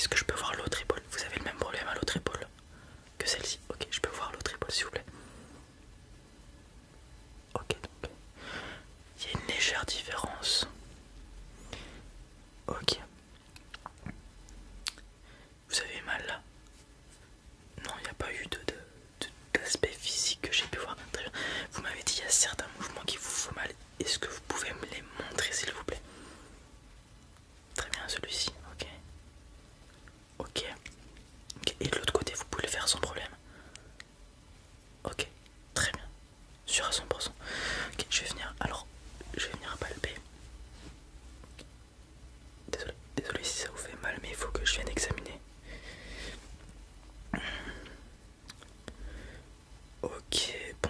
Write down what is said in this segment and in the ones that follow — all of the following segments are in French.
Est-ce que je peux voir l'autre épaule? Vous avez le même problème à l'autre épaule que celle-ci? Ok, je peux voir l'autre épaule s'il vous plaît. Ok, donc il y a une légère différence. Ok. Vous avez mal là? Non, il n'y a pas eu d'aspect physique que j'ai pu voir. Très bien. Vous m'avez dit qu'il y a certains mouvements qui vous font mal. Est-ce que vous pouvez me les montrer s'il vous plaît? Très bien, celui-ci, ok. Ok. Ok. Et de l'autre côté, vous pouvez le faire sans problème. Ok, très bien. Sûr à 100%. Ok, je vais venir. Alors, je vais venir palper. Désolé, désolé si ça vous fait mal, mais il faut que je vienne examiner. Ok, bon.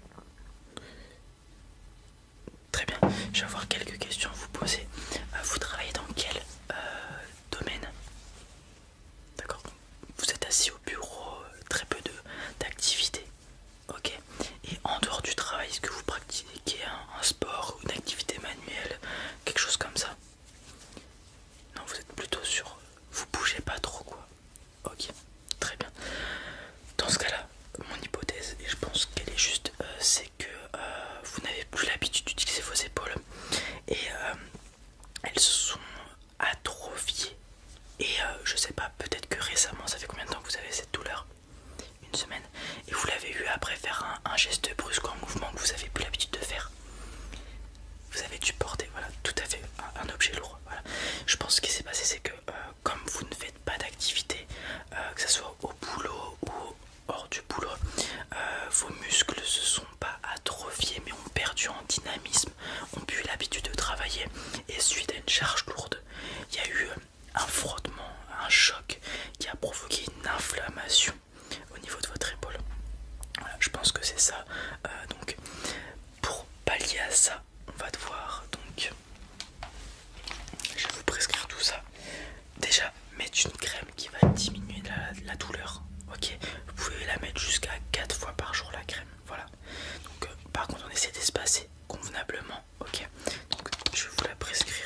Très bien. Je vais avoir quelques questions à vous poser. Vous travaillez dans quel domaine? D'accord. Vous êtes assis au bureau, très peu d'activités. Ok. Et en dehors du travail, est-ce que vous pratiquez un sport ou une activité manuelle, quelque chose comme ça? Non, vous êtes plutôt sur... Vous bougez pas trop quoi. Ok, très bien. Dans ce cas-là, mon hypothèse, et je pense qu'elle est juste, c'est que vous n'avez plus l'habitude d'utiliser vos épaules. Et elles se sont atrophiées. Et je sais pas, peut-être que récemment, ça fait combien de temps que vous avez cette douleur? Une semaine. Et vous l'avez eu après faire un geste brusque en mouvement que vous avez plus l'habitude de faire. Vous avez dû porter, voilà, tout à fait, un objet lourd. Voilà. Je pense ce qui s'est passé, c'est que comme vous ne faites pas d'activité, que ce soit au boulot ou hors du boulot, vos muscles se sont pas atrophiés mais ont perdu en dynamisme, ont plus l'habitude de travailler. Et suite à une charge lourde, il y a eu un frottement, un choc qui a provoqué une inflammation au niveau de votre épaule. Voilà, je pense que c'est ça. Donc pour pallier à ça, on va devoir donc, je vais vous prescrire tout ça. Déjà mettre une crème qui va diminuer la douleur. Ok, vous pouvez la mettre jusqu'à 4 fois par jour la crème. Voilà. Donc par contre on essaie d'espacer convenablement. Ok. Donc je vais vous la prescrire.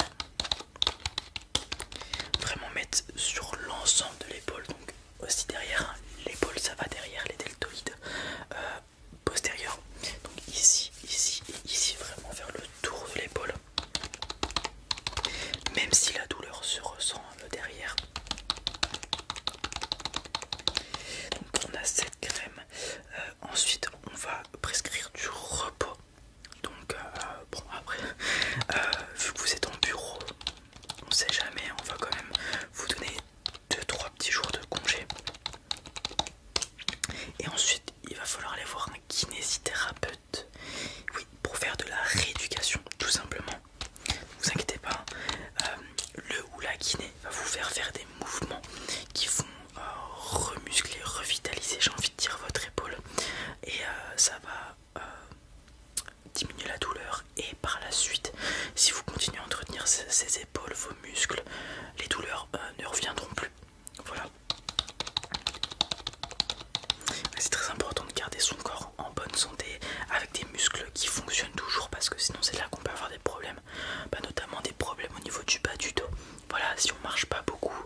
Vraiment mettre sur l'ensemble de l'épaule. Donc aussi derrière hein. L'épaule, ça va derrière les deltoïdes postérieurs. Donc ici, ici et ici, vraiment vers le tour de l'épaule. Même si la douleur se ressent derrière. Donc on a cette crème. Ensuite, on va prescrire du repos. Donc bon après, vu que vous êtes en bureau, on sait jamais, on va quand même vous donner 2-3 petits jours de congé. Et ensuite, il va falloir aller voir un kinésithérapeute. Oui, pour faire de la rééducation, tout simplement. Ne vous inquiétez pas, le ou la kiné va vous faire des mouvements qui vont remuscler, revitaliser, j'ai envie de dire, votre épaule. Et ça va diminuer la douleur. Et par la suite, si vous continuez à entretenir ces épaules, vos muscles, les douleurs ne reviendront plus. Voilà. C'est très important de garder son corps en bonne santé avec des muscles qui fonctionnent toujours parce que sinon c'est là qu'on peut avoir des problèmes, notamment des problèmes au niveau du bas du dos. Voilà, si on marche pas beaucoup,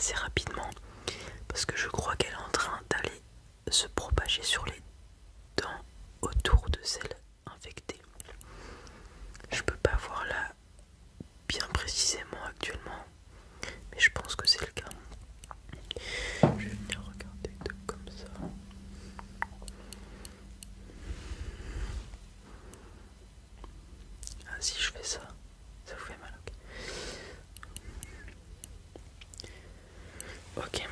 assez rapidement parce que je crois qu'elle est en train d'aller se propager sur les dents autour de celles infectées. Je peux pas voir là bien précisément actuellement, mais je pense que c'est le cas. Je vais venir regarder comme ça. Ah, si je fais ça, ça vous fait mal. Ok.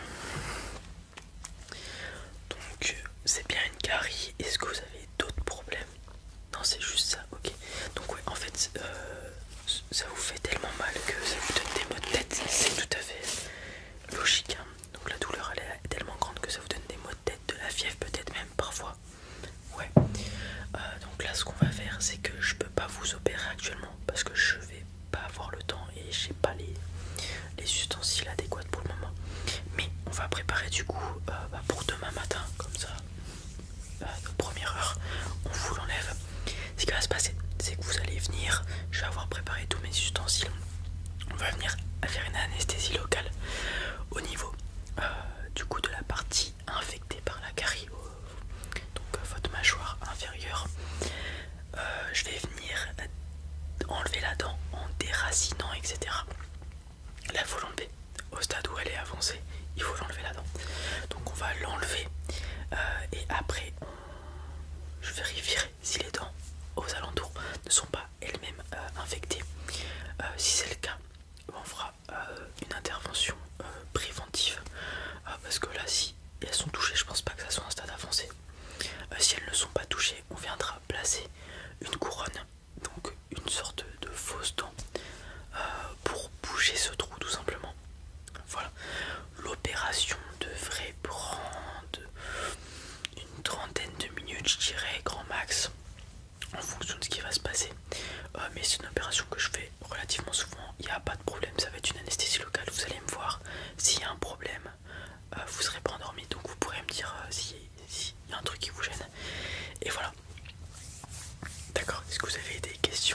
Donc c'est bien une carie. Est-ce que vous avez d'autres problèmes? Non, c'est juste ça. Ok. Donc ouais, en fait, ça vous fait tellement mal que ça vous donne des maux de tête. C'est tout à fait logique, hein. Donc la douleur elle est tellement grande que ça vous donne des maux de tête, de la fièvre peut-être même parfois. Ouais. Donc là ce qu'on va faire c'est que je peux pas vous opérer actuellement parce que je vais pas avoir le temps et j'ai pas les ustensiles adéquats pour le moment. Mais on va préparer du coup pour demain matin comme ça. De première heure, on vous l'enlève. Ce qui va se passer, c'est que vous allez venir, je vais avoir préparé tous mes ustensiles. On va venir faire une anesthésie locale au niveau du coup de la partie infectée par la carie, donc votre mâchoire inférieure. Je vais venir enlever la dent en déracinant, etc. Là, il faut l'enlever. Au stade où elle est avancée, il faut l'enlever la dent. Donc on va l'enlever et après je vérifierai si les dents aux alentours ne sont pas elles-mêmes infectées. Si c'est le cas, on fera une intervention préventive parce que là, si elles sont touchées, je pense pas que ça soit un stade avancé. Si elles ne sont pas touchées, on viendra placer une couronne, donc une sorte de fausse dent pour bouger ce trou tout simplement. Voilà, l'opération devrait prendre une trentaine de minutes, je dirais, grand max, en fonction de ce qui va se passer. Mais c'est une opération que je fais relativement souvent, il n'y a pas de problème, ça va être une anesthésie locale, vous allez me voir. S'il y a un problème, vous serez pas endormi, donc vous pourrez me dire s'il y a un truc qui vous gêne. Et voilà. D'accord, est-ce que vous avez des questions?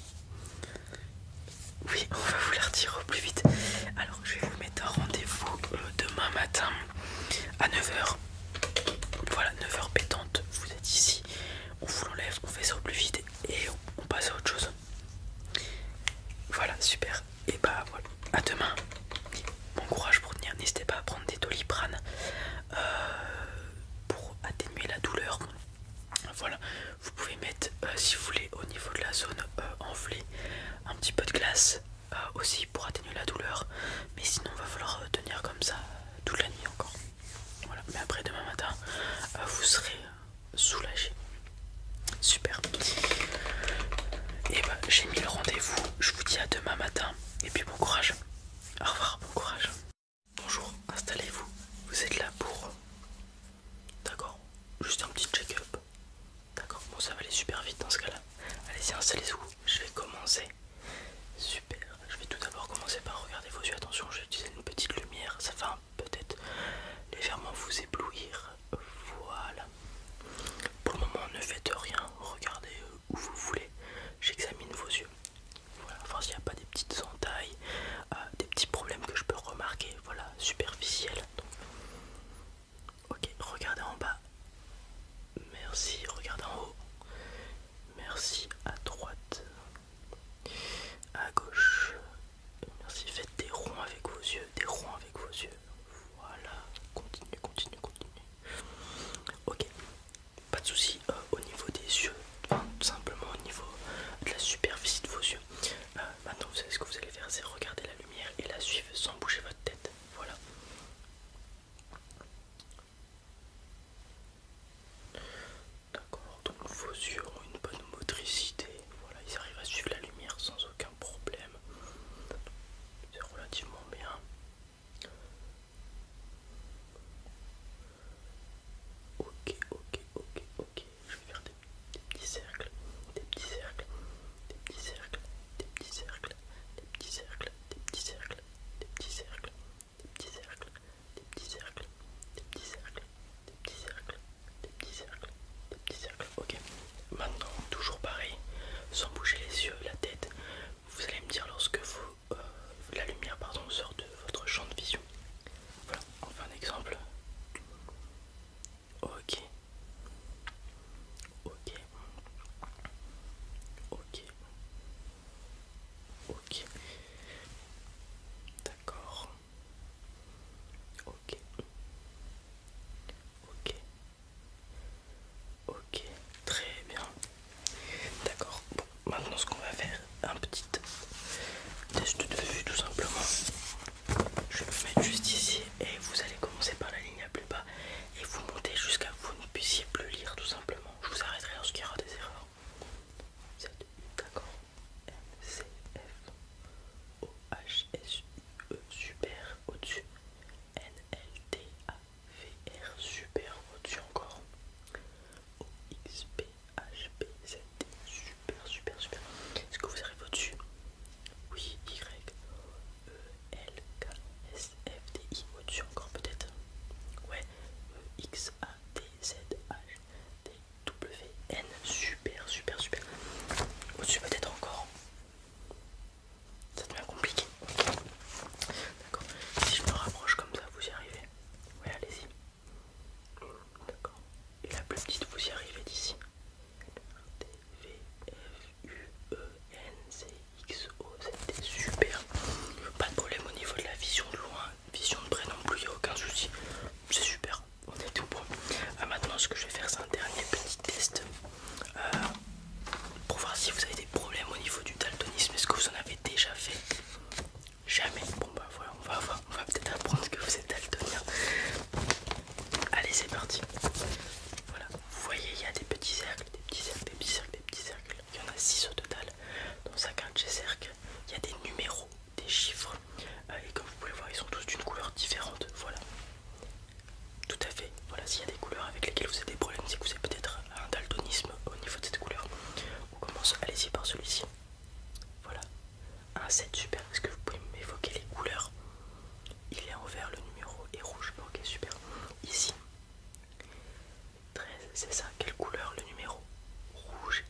Oui, on va vous les retirer au plus vite. Alors je vais vous mettre un rendez-vous demain matin à 9h. Voilà, 9h pétante, vous êtes ici. On vous l'enlève, on fait ça au plus vite et on passe à autre chose. Voilà, super. Et bah voilà, à demain. Bon courage pour tenir, n'hésitez pas à prendre des Doliprane pour atténuer la douleur. Voilà, vous pouvez mettre si vous voulez au niveau de la zone enflée un petit peu de glace aussi pour atténuer la douleur, mais sinon il va falloir tenir comme ça toute la nuit encore. Voilà, mais après demain matin vous serez soulagé. Super. Et bah j'ai mis le rendez-vous, je vous dis à demain matin et puis bon courage. Au revoir, bon courage. Bonjour, installez-vous, vous êtes là pour... D'accord, juste un petit check-up. D'accord, bon ça va aller super vite dans ce cas-là. Allez-y, installez-vous, je vais commencer. Super, je vais tout d'abord commencer par regarder vos yeux. Attention, je vais utiliser une petite lumière, ça va peut-être légèrement vous éblouir. Voilà. Pour le moment, ne faites rien, regardez où vous voulez. J'examine vos yeux. Voilà, voir s'il n'y a pas des petites entailles, des petits problèmes que je peux remarquer. Voilà, superficiels. Donc, ok, regardez en bas. Merci, regardez en haut. Merci, à droite, à gauche. Merci, faites des ronds avec vos yeux, des ronds avec vos yeux. Voilà, continuez, continuez, continuez.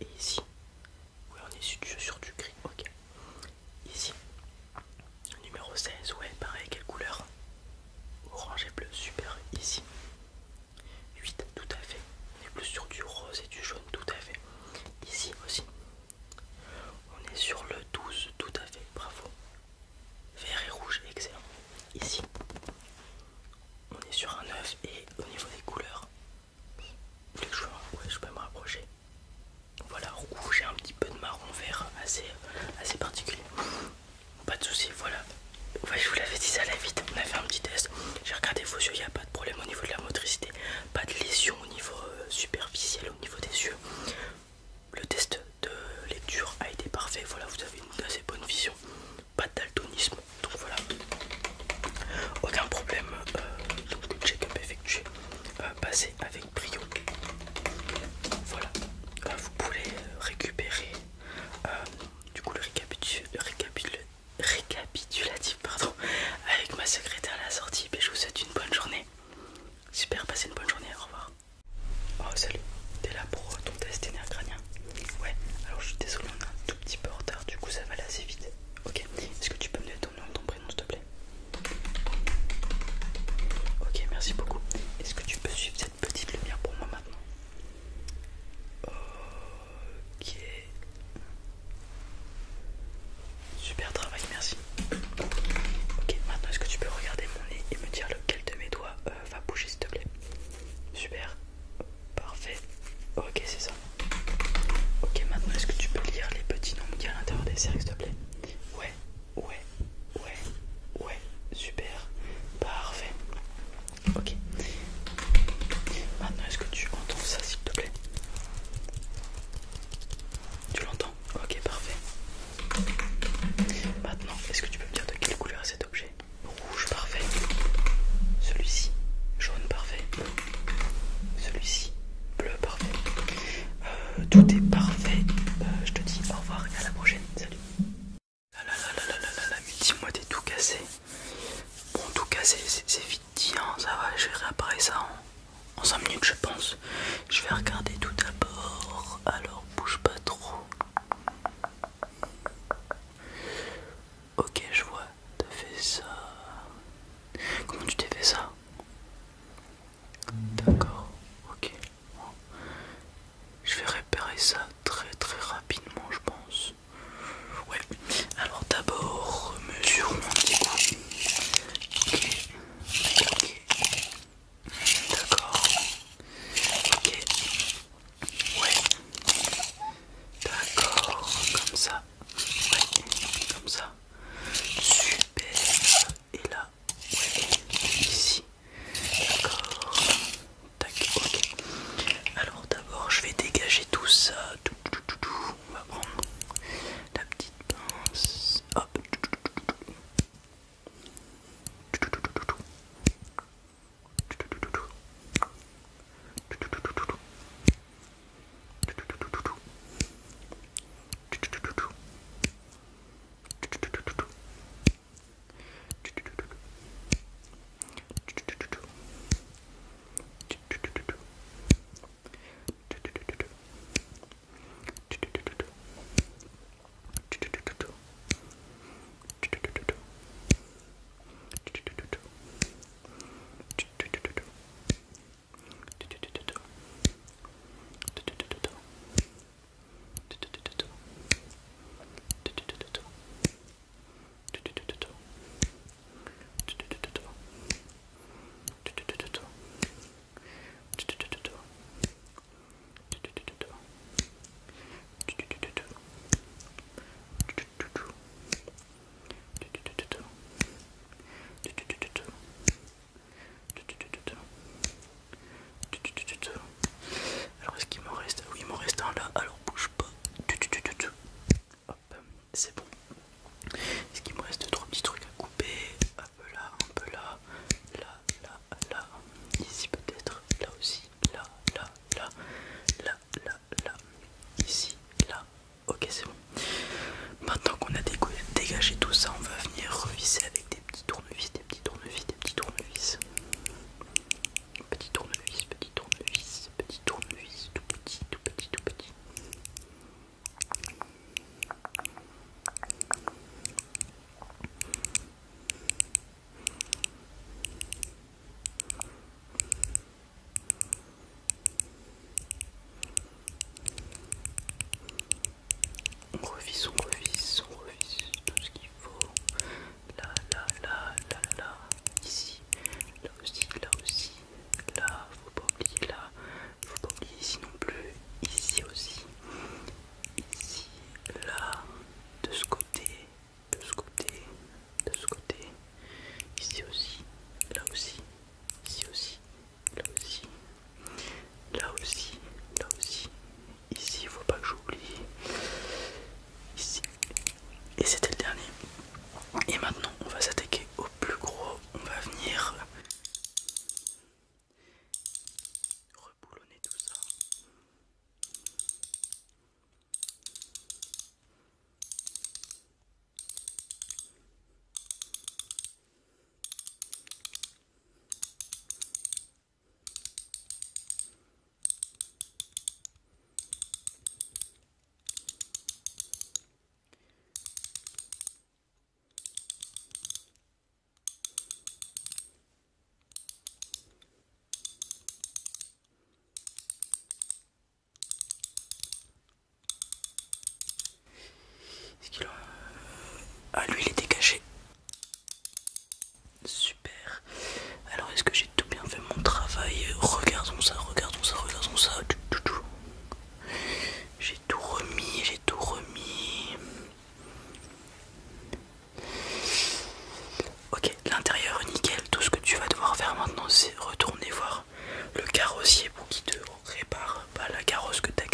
Et ici, oui, on est sur du gris, ok. Ici, numéro 16, ouais, pareil, quelle couleur? Orange et bleu, super. Ici, 8, tout à fait. On est plus sur du rose et du jaune, tout à fait. Ici aussi, on est sur le 12, tout à fait, bravo. Vert et rouge, excellent. Ici, on est sur un 9 et au niveau des couleurs, vous voulez que je peux me rapprocher. Voilà, rouge et un petit peu de marron vert assez particulier. Pas de soucis, voilà. Ouais, je vous l'avais dit, ça allait vite. On a fait un petit test. J'ai regardé vos yeux, il n'y a pas de problème au niveau de la motricité. Pas de lésion au niveau superficiel, au niveau des yeux. Le test de lecture a été parfait. Voilà, vous avez une assez bonne vision. Pas de daltonisme. Donc voilà. Aucun problème. Donc check-up effectué. Passé avec brio. Voilà. Vous pouvez récupérer du coup le récapitulatif pardon, avec ma secrétaire à la sortie. Et je vous souhaite une bonne journée. Super, passez une bonne journée, au revoir. Oh salut, t'es là pour ton test nerf crânien? Ouais, alors je suis désolé, on est un tout petit peu en retard, du coup ça va aller assez vite. Ok, est-ce que tu peux me donner ton nom et ton prénom s'il te plaît? Ok, merci beaucoup. Est-ce que tu peux suivre cette petite lumière pour moi maintenant? Ok. Super travail, merci. Ok, maintenant est-ce que tu peux regarder mon nez et me dire lequel de mes doigts va bouger s'il te plaît? Super, parfait. Ok, c'est ça. Ok, maintenant est-ce que tu peux lire les petits noms qu'il y a à l'intérieur des cercles s'il te plaît? Ouais, ouais, ouais, ouais, super, parfait. Ok. Maintenant est-ce que tu entends ça s'il te plaît? Tu l'entends? Ok, parfait. Maintenant, est-ce que tu peux me dire de quelle couleur est cet objet? Rouge, parfait. Celui-ci, jaune, parfait. Celui-ci, bleu, parfait. Tout est parfait. Je te dis au revoir et à la prochaine. Salut. Mais dis-moi, t'es tout cassé. Bon, tout cassé, c'est vite dit, hein, ça va. Je vais réapparaître ça en 5 minutes, je pense. Je vais regarder tout d'abord. Alors, bouge pas trop. Ok, je vois, t'as fait ça. Comment tu t'es fait ça? D'accord, ok. Je vais repérer ça très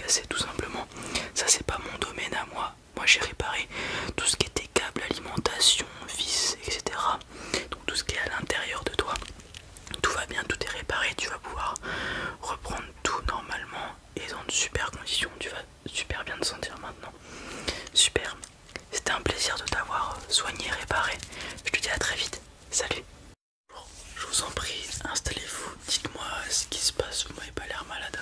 cassé tout simplement. Ça c'est pas mon domaine à moi. Moi j'ai réparé tout ce qui était câble, alimentation, vis, etc. Donc tout ce qui est à l'intérieur de toi. Tout va bien, tout est réparé, tu vas pouvoir reprendre tout normalement et dans de super conditions. Tu vas super bien te sentir maintenant. Super. C'était un plaisir de t'avoir soigné, réparé. Je te dis à très vite. Salut. Bon, je vous en prie, installez-vous. Dites-moi ce qui se passe. Vous m'avez pas l'air malade.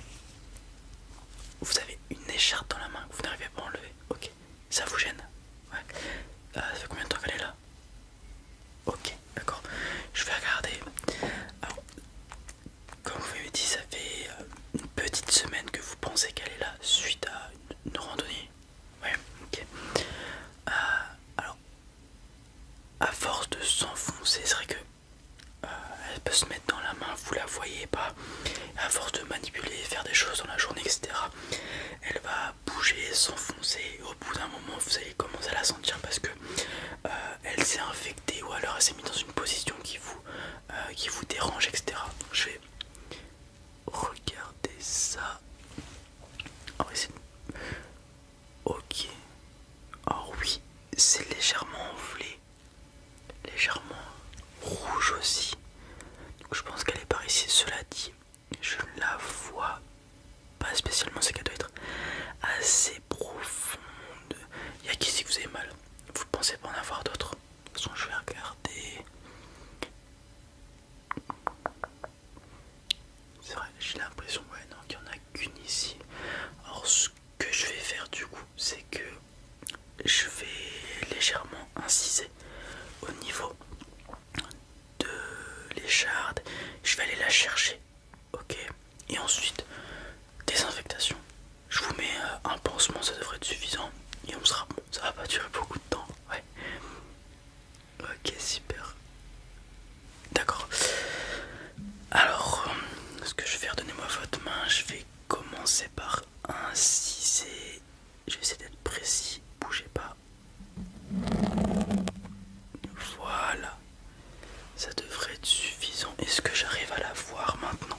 Vous avez une écharpe dans la main que vous n'arrivez pas à enlever. Ok. Ça vous gêne? Ouais. Ça fait combien de temps qu'elle est là? Ok, d'accord. Je vais regarder. Alors, comme vous m'avez dit, ça fait une petite semaine que vous pensez qu'elle est là suite à une randonnée. Ouais, ok. Alors, à force de s'enfoncer, c'est vrai que elle peut se mettre dans la main, vous la voyez pas. À force de manipuler, faire des choses dans la journée, etc. Elle va bouger, s'enfoncer. Et au bout d'un moment, vous allez commencer à la sentir parce que elle s'est infectée ou alors elle s'est mise dans une position qui vous dérange, etc. Donc je vais regarder ça. On va essayer de... Ok. Alors oui, c'est légèrement enflé, légèrement rouge aussi. Donc je pense qu'elle est par ici. Cela dit, je ne la vois pas spécialement, c'est qu'elle doit être assez profonde. Il y a qu'ici que vous avez mal. Vous pensez pas en avoir d'autres? De toute façon, je vais regarder. C'est vrai, j'ai l'impression, ouais, non, qu'il n'y en a qu'une ici. Alors, ce que je vais faire du coup, c'est que je vais légèrement inciser au niveau de l'écharde. Je vais aller la chercher, ok. Et ensuite, désinfectation. Je vous mets un pansement, ça devrait être suffisant. Et on sera bon, ça va pas durer beaucoup de temps, ouais. Ok, super. D'accord. Alors, ce que je vais faire, donnez-moi votre main. Je vais commencer par inciser. Je vais essayer d'être précis, bougez pas. Voilà. Ça devrait être suffisant. Est-ce que j'arrive à la voir maintenant?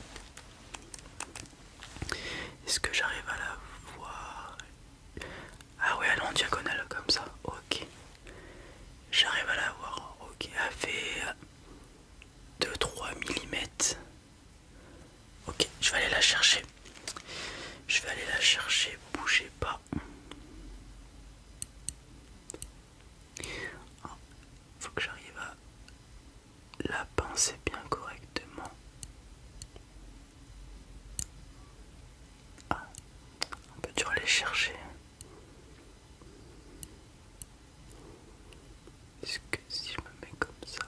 Est-ce que j'arrive à la voir? Ah ouais, elle est en diagonale comme ça. Ok. J'arrive à la voir. Ok, elle fait 2-3 mm. Ok, je vais aller la chercher. Je vais aller la chercher. Bougez pas. Faut que j'arrive à la pincer bien correctement. Ah, un peu dur à aller chercher. Est-ce que si je me mets comme ça?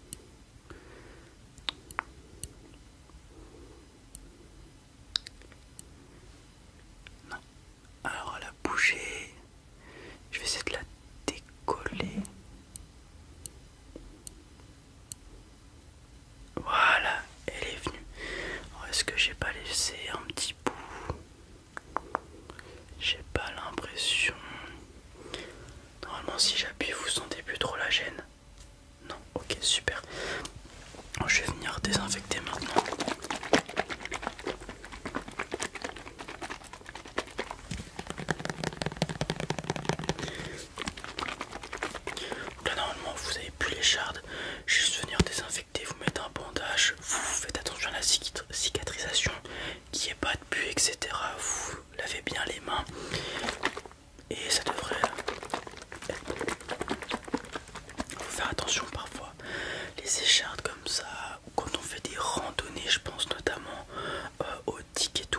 Non. Alors elle a bougé. Je vais essayer de la décoller. Voilà, elle est venue. Alors, est-ce que j'ai pas laissé un petit bout? J'ai pas l'impression. Normalement si j'appuie vous sentez plus trop la gêne. Non, ok, super. Alors, je vais venir désinfecter maintenant. Donc là normalement vous avez plus l'écharde. Juste venir désinfecter, vous mettre un bandage. Vous faites attention à la cicatrisation, qu'il n'y ait pas de pus, etc. Vous lavez bien les mains. Et ça devrait... Faut faire attention parfois. Les échardes comme ça, ou quand on fait des randonnées, je pense notamment aux tiques et tout,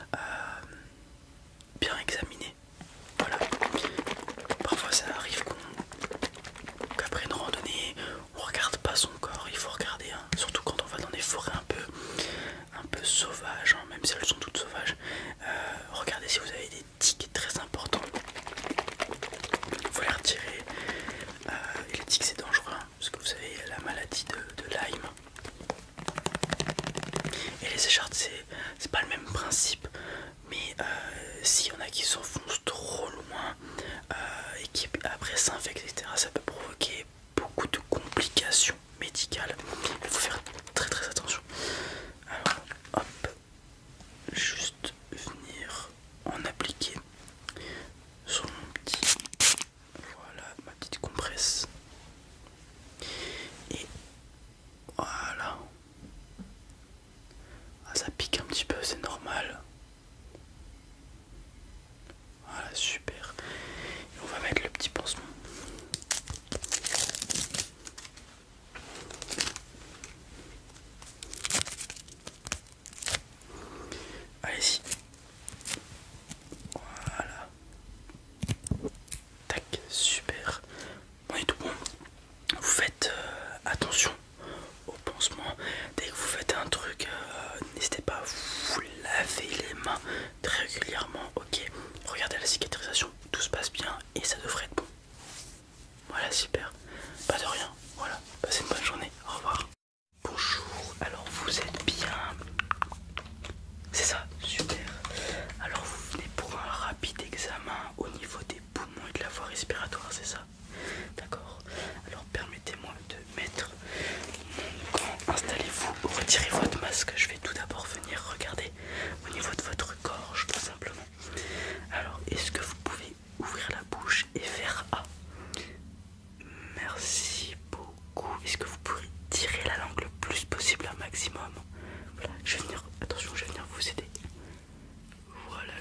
bien examiner. Voilà. Parfois ça arrive qu'après une randonnée, on regarde pas son corps. Il faut regarder, hein. Surtout quand on va dans des forêts un peu sauvages, hein, même si elles sont toutes sauvages. Regardez si vous avez des tiques très importants. Il faut les retirer. Et les tiques c'est dangereux, hein, parce que vous avez la maladie de Lyme. Et les échardes c'est pas le même principe. Mais s'il y en a qui s'enfoncent trop loin et qui après s'infectent, etc., ça peut provoquer beaucoup de complications médicales. Il faut faire très très attention. Alors, hop, juste venir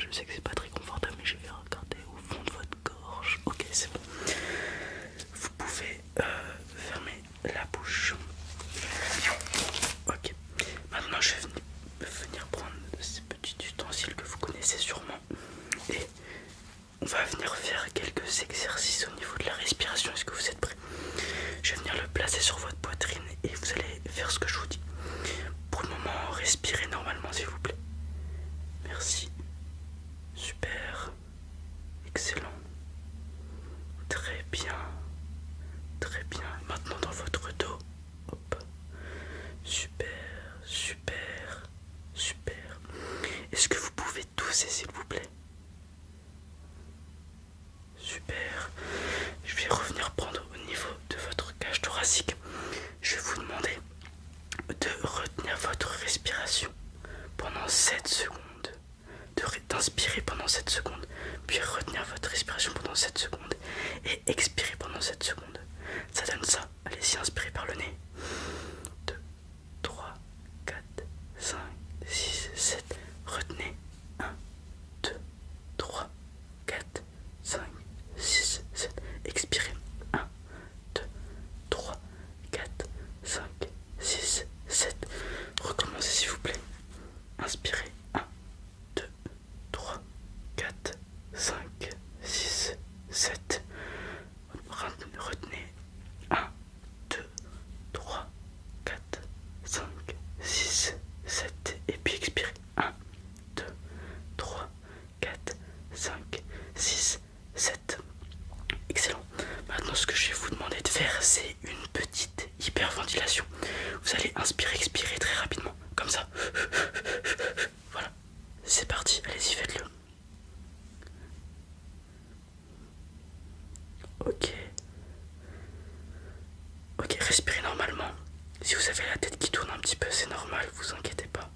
je sais que c'est pas très confortable, mais je vais regarder au fond de votre gorge. Ok, c'est bon. Vous pouvez fermer la bouche. Ok, maintenant je vais venir prendre ces petits ustensiles que vous connaissez sûrement et on va venir faire quelques exercices au niveau de la respiration. Est-ce que vous êtes prêts? Je vais venir le placer sur votre poitrine et vous allez faire ce que je vous dis. Pour le moment, respirez normalement s'il vous plaît. Merci. Super. Excellent. Très bien. Très bien. Maintenant dans votre dos. Hop. Super. Super. Super. Est-ce que vous pouvez tousser s'il vous plaît? Super. Je vais revenir prendre au niveau de votre cage thoracique. Je vais vous demander de retenir votre respiration pendant 7 secondes. D'inspirer pendant 7 secondes. Puis retenir votre respiration pendant 7 secondes. Et expirer pendant 7 secondes. Ça donne ça. Allez-y, inspirez par le nez. 2, 3, 4, 5, 6, 7. Retenez. 1, 2, 3, 4, 5, 6, 7. Expirez. 1, 2, 3, 4, 5, 6, 7. Recommencez s'il vous plaît. Inspirez. 1, 2, 3, 4, 5, 6, 7. Retenez. 1, 2, 3, 4, 5, 6, 7. Et puis expirez. 1, 2, 3, 4, 5, 6, 7. Excellent. Maintenant ce que je vais vous demander de faire, c'est une petite hyperventilation. Vous allez inspirer, expirer très rapidement. Comme ça. Voilà. C'est parti. Allez-y, faites-le. Ok. Ok, respirez normalement. Si vous avez la tête qui tourne un petit peu, c'est normal, vous inquiétez pas.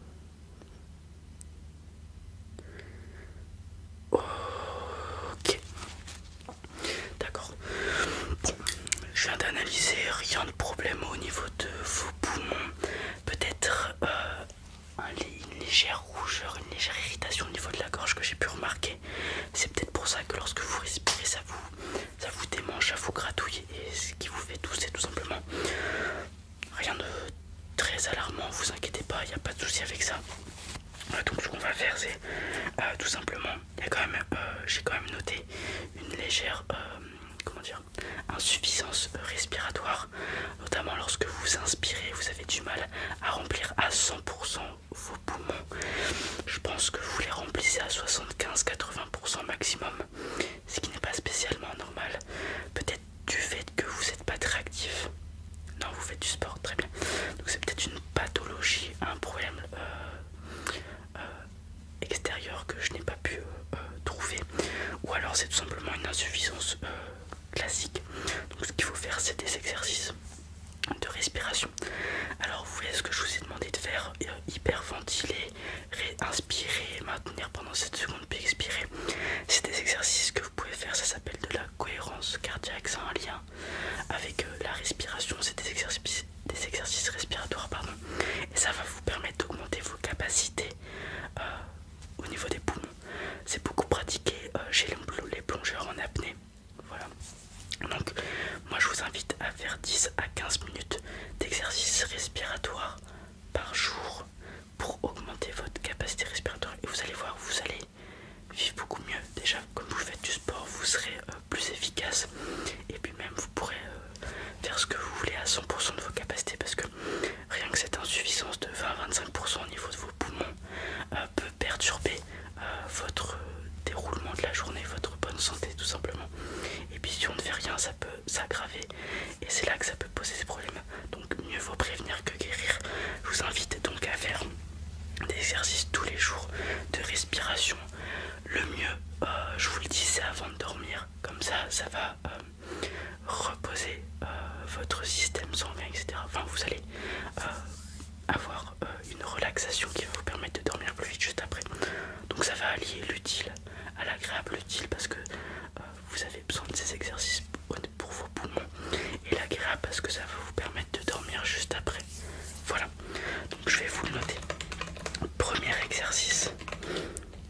Ok. D'accord. Bon, je viens d'analyser, rien de problème au niveau de vos poumons. Peut-être une légère rougeur, une légère irritation au niveau de la gorge que j'ai pu remarquer. C'est peut-être pour ça que lorsque vous respirez, ça vous démange, ça vous gratouille et ce qui vous fait tousser tout simplement. Rien de très alarmant, vous inquiétez pas, il n'y a pas de souci avec ça. Donc ce qu'on va faire c'est tout simplement, j'ai quand même noté une légère insuffisance respiratoire, notamment lorsque vous inspirez, vous avez du mal à remplir à 100% vos poumons. Je pense que vous les remplissez à 75-80% maximum, ce qui n'est pas spécialement normal. Peut-être du fait que vous n'êtes pas très actif. Non, vous faites du sport, très bien. Donc c'est peut-être une pathologie, un problème extérieur que je n'ai pas pu trouver, ou alors c'est tout simplement une insuffisance classique. Donc ce qu'il faut faire, c'est des exercices de respiration. Alors vous voyez ce que je vous ai demandé de faire, hyperventiler, inspirer, maintenir pendant 7 secondes puis expirer. C'est des exercices que vous pouvez faire, ça s'appelle de la cohérence cardiaque, c'est un lien avec la respiration, c'est des exercices respiratoires pardon. Et ça va vous permettre d'augmenter vos capacités au niveau des poumons. C'est beaucoup pratiqué chez les plongeurs en apnée. Voilà. Donc moi je vous invite à faire 10 à 15 minutes d'exercice respiratoire par jour pour augmenter votre capacité respiratoire. Et vous allez voir, vous allez vivre beaucoup mieux. Déjà, comme vous faites du sport, vous serez plus efficace. Et puis même, vous pourrez faire ce que vous voulez à 100% de vos capacités. Parce que rien que cette insuffisance de 20-25% au niveau de vos poumons peut perturber votre déroulement de la journée, votre bonne santé tout simplement. Et puis si on ne fait rien, ça peut s'aggraver. Et c'est là que ça peut poser des problèmes. Donc mieux vaut prévenir que guérir. Je vous invite donc à faire des exercices tous les jours de respiration. Le mieux, je vous le dis, c'est avant de dormir. Comme ça, ça va reposer votre système sanguin, etc. Enfin, vous allez avoir une relaxation qui va vous permettre de dormir plus vite juste après. Donc ça va allier l'utile à l'agréable. Utile parce que vous avez besoin de ces exercices pour vos poumons, et l'agréable parce que ça va vous permettre de dormir juste après. Voilà, donc je vais vous le noter. Premier exercice, hyper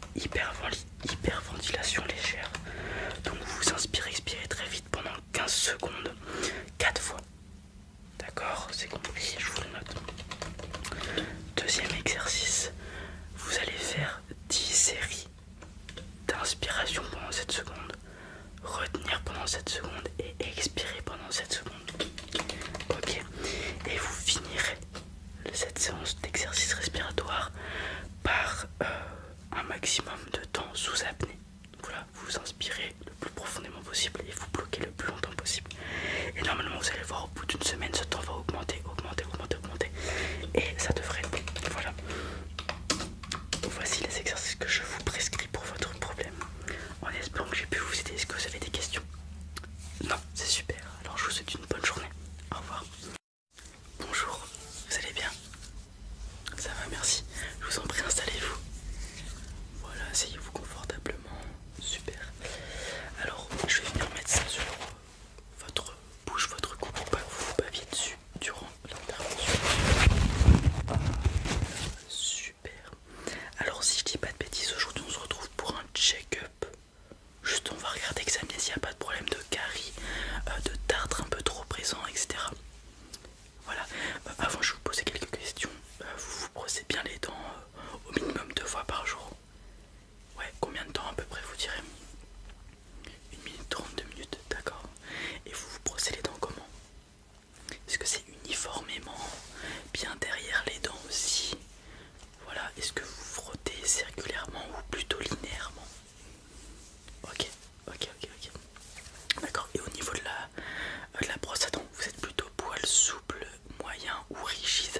hyperventilation légère. Donc vous inspirez, expirez très vite pendant 15 secondes, 4 fois. D'accord, c'est compris, je vous le note. Deuxième exercice, vous allez faire 10 séries d'inspiration pendant 7 secondes, retenir pendant 7 secondes et expirer pendant 7 secondes. Ok, et vous finirez cette séance d'exercice respiratoire par un maximum de temps sous apnée. Voilà, vous inspirez le plus profondément possible et vous bloquez le plus longtemps possible. Et normalement vous allez voir au bout d'une semaine ce temps va augmenter, et ça devrait être bon. Voilà. Voici les exercices que je vous prescris pour votre problème. En espérant que j'ai pu vous aider. Est-ce que vous avez des questions? Non, c'est super. Alors je vous souhaite une bonne journée. Au revoir. Bonjour, vous allez bien? Ça va, merci. Je vous en prie, installez-vous. Voilà, asseyez-vous confortablement. Super. Alors, je vais venir mettre ça sur votre bouche, votre cou pour pas que vous vous baviez dessus durant l'intervention. Super. Alors, si je dis pas de bêtises, aujourd'hui on se retrouve pour un check-up. Juste, on va regarder, examiner s'il n'y a pas de problème de carie, de tartre un peu trop présent, etc. Voilà. Avant, je vais vous poser quelques questions. Vous vous brossez bien les dents au minimum 2 fois par jour? Ouais, combien de temps à peu près vous direz? 1 minute 30, 2 minutes, d'accord. Et vous vous brossez les dents comment? Est-ce que c'est uniformément bien derrière les dents aussi? Voilà, est-ce que vous frottez circulairement ou plutôt linéairement? Ok. D'accord, et au niveau de la brosse à dents, vous êtes plutôt poil souple, moyen ou rigide?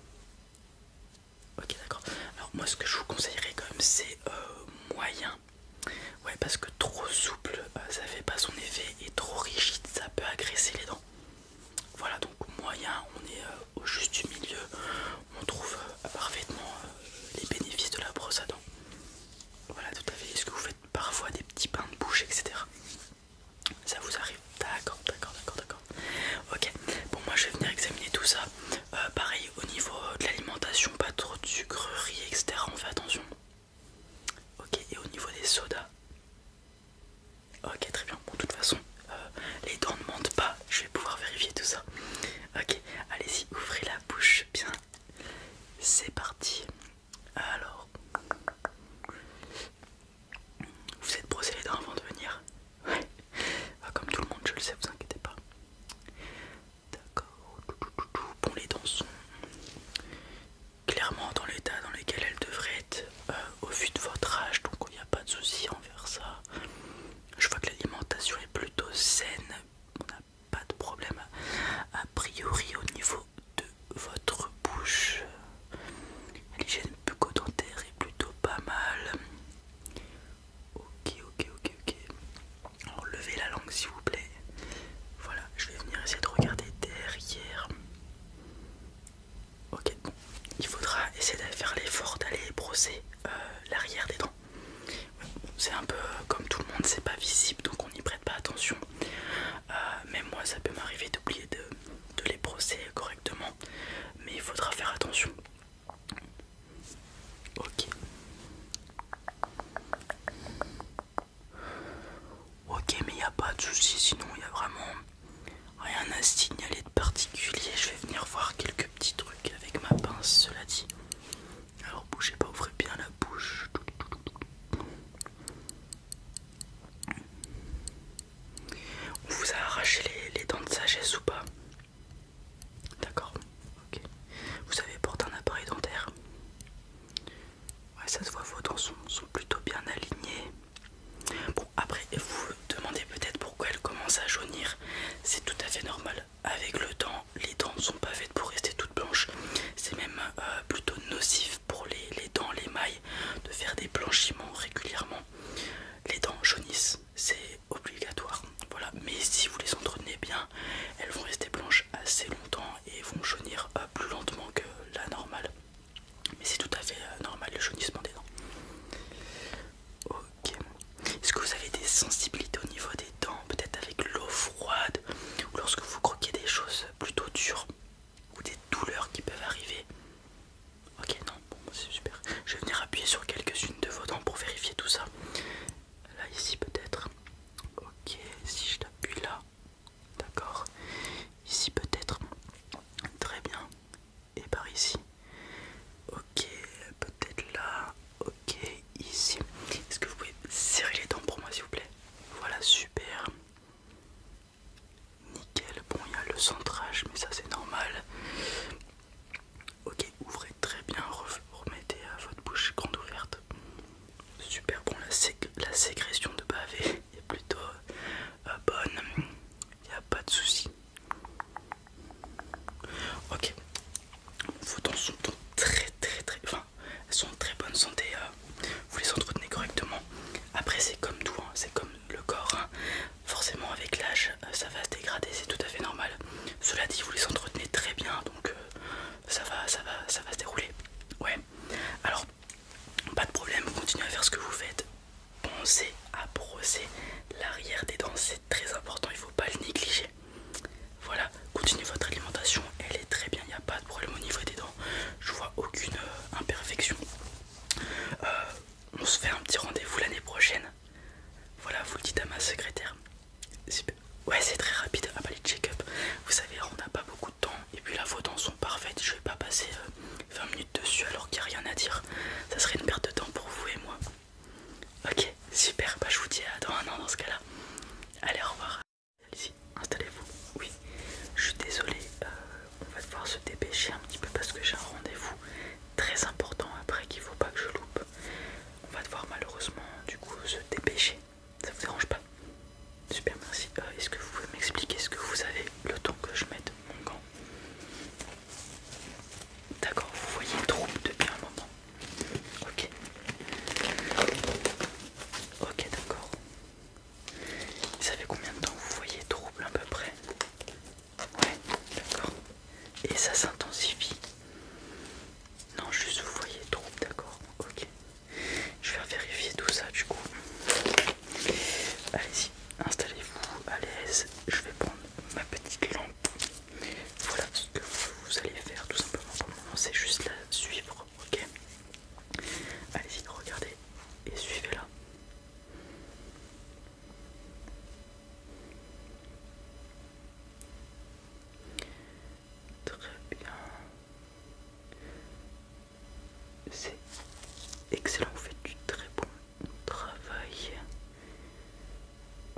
Ok, d'accord. Alors moi ce que je vous conseillerais quand même c'est moyen. Ouais, parce que trop souple ça fait pas son effet et trop rigide ça peut agresser les dents. Voilà, donc moyen, on est au juste du milieu, on trouve parfaitement les bénéfices de la brosse à dents. Voilà, tout à fait. Est-ce que vous faites parfois des petits bains de bouche, etc.? Ça vous arrive? D'accord. Ok, bon, moi je vais venir examiner tout ça. Pareil, au niveau de l'alimentation, pas trop de sucreries, etc. On fait attention. Ok, et au niveau des sodas? Ok, très bien. Bon, de toute façon, les dents ne mentent pas. Je vais pouvoir vérifier tout ça. Ok, allez-y, ouvrez la bouche bien. C'est parti. Alors, vous êtes brossé les dents avant de venir? Ouais. Comme tout le monde, je le sais, vous inquiétez pas. D'accord. Bon, les dents sont clairement dans l'état dans lequel elles devraient être au vu de votre âge, donc il n'y a pas de souci envers ça. Je vois que l'alimentation est plutôt saine, on n'a pas de problème a priori au niveau de votre bouche. L'hygiène bucco-dentaire est plutôt pas mal. Ok. Alors levez la langue s'il vous plaît. Voilà, je vais venir essayer de regarder derrière. Ok, bon, il faudra essayer de faire l'effort d'aller brosser l'arrière des dents. C'est un peu comme tout le monde, c'est pas visible donc on n'y prête pas attention. Même moi ça peut m'arriver d'oublier de les brosser correctement, mais il faudra faire attention. Ok. Ok, mais il n'y a pas de souci, sinon il n'y a vraiment rien à signaler de particulier. Je vais venir voir quelques petits trucs avec ma pince, cela dit. Alors bougez pas, ouvrez bien la bouche. On vous a arraché les dents de sagesse ou pas? D'accord, ok. Vous savez porter un appareil dentaire? Ouais, ça se voit, vos dents sont plutôt bien alignées. Bon, après, vous vous demandez peut-être pourquoi elles commencent à super. Bon, la sécrétion de pavé est plutôt bonne, il n'y a pas de souci. Ok, vos dents sont en enfin, elles sont en très bonne santé, vous les entretenez correctement. Après c'est comme tout, hein, c'est comme le corps, hein. Forcément avec l'âge ça va se dégrader, c'est tout à fait normal. Cela dit, vous les entretenez très bien, donc ça va se dérouler. Ouais, alors pas de problème, continuez à faire ce que vous faites. Pensez à brosser l'arrière des dents, c'est très important, il ne faut pas le négliger. Voilà, continuez votre alimentation, elle est très bien, il n'y a pas de problème au niveau des dents. Je vois aucune imperfection. On se fait un petit rendez-vous l'année prochaine. Voilà, vous le dites à ma secrétaire. Ouais, c'est très rapide. Ah bah les check-up, vous savez, on n'a pas beaucoup de temps. Et puis là, vos dents sont parfaites. Je vais pas passer 20 minutes dessus alors qu'il n'y a rien à dire. Ça serait une perte de temps pour vous et moi. Ok, super. Bah je vous dis à dans un an dans ce cas-là. Allez, au revoir. Allez-y, installez-vous. Oui, je suis désolé. On va devoir se dépêcher un petit peu parce que j'ai un rendez-vous très important après qu'il faut pas que je loupe. On va devoir malheureusement du coup se dépêcher. Ça vous dérange pas? Super, merci. Est-ce que vous pouvez m'expliquer ce que vous avez le temps que je mette mon gant? D'accord, vous voyez trop depuis un moment. Ok. Ok, d'accord. Ça fait combien de temps que vous voyez trouble à peu près? Ouais, d'accord. Et ça s'intensifie? Non, juste vous voyez trouble, d'accord. Ok. Je vais vérifier tout ça du coup. Allez-y, installez-vous à l'aise. Je vais prendre ma petite lampe. Voilà ce que vous allez faire tout simplement pour le moment, c'est juste la suivre, ok? Allez-y, regardez et suivez-la. Très bien. C'est excellent, vous faites du très bon travail.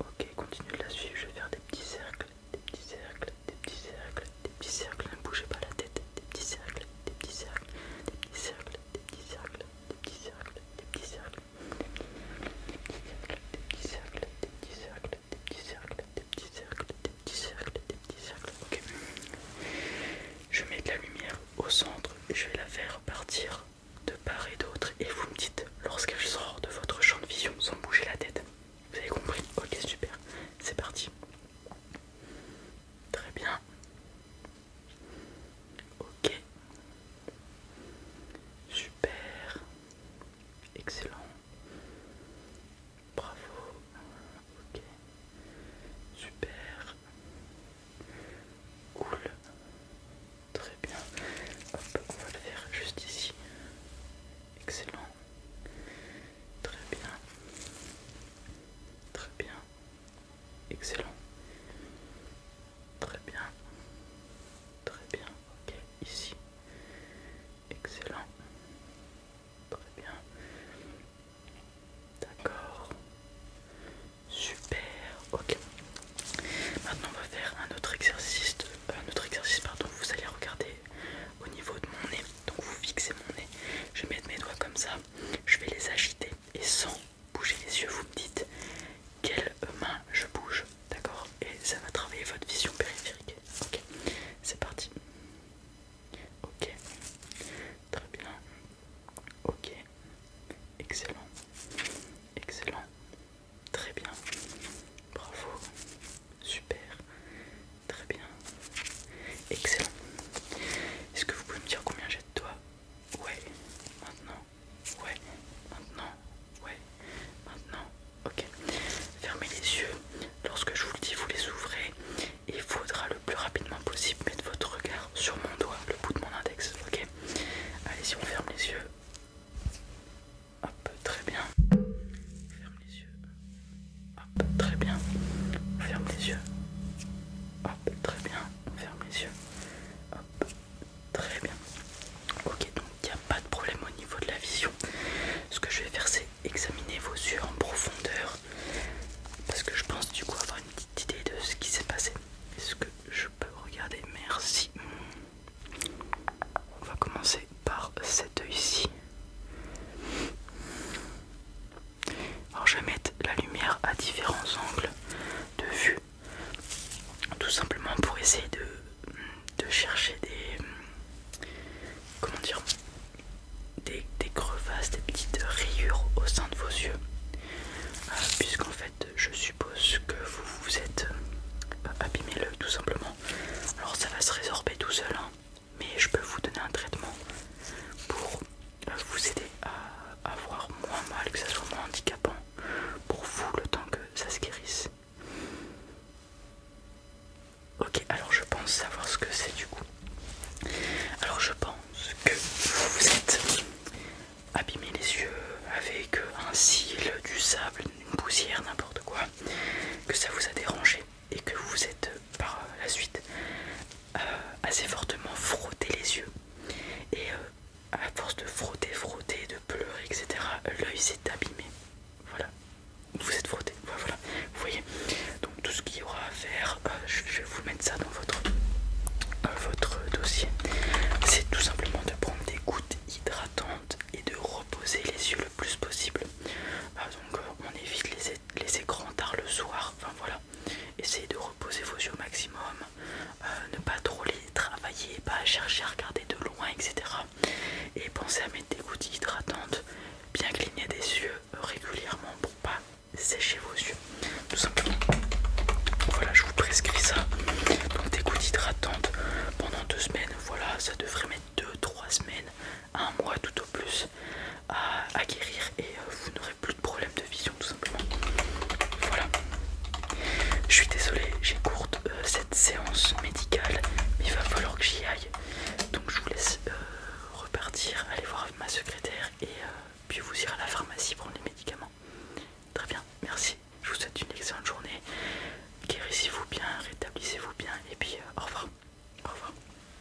sécher vos yeux, tout simplement. Voilà, je vous prescris ça. Donc des gouttes hydratantes pendant 2 semaines. Voilà, ça devrait mettre 2-3 semaines, 1 mois tout au plus à guérir et vous n'aurez plus de problème de vision, tout simplement. Voilà. Je suis désolé, j'écourte cette séance médicale, mais il va falloir que j'y aille. Donc je vous laisse repartir, aller voir ma secrétaire et puis vous irez à la pharmacie prendre les médicaments. Très bien, merci. Je vous souhaite une excellente journée. Guérissez-vous bien, rétablissez-vous bien et puis au revoir. Au revoir.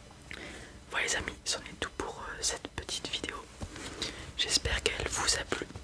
Voilà les amis, c'en est tout pour cette petite vidéo. J'espère qu'elle vous a plu.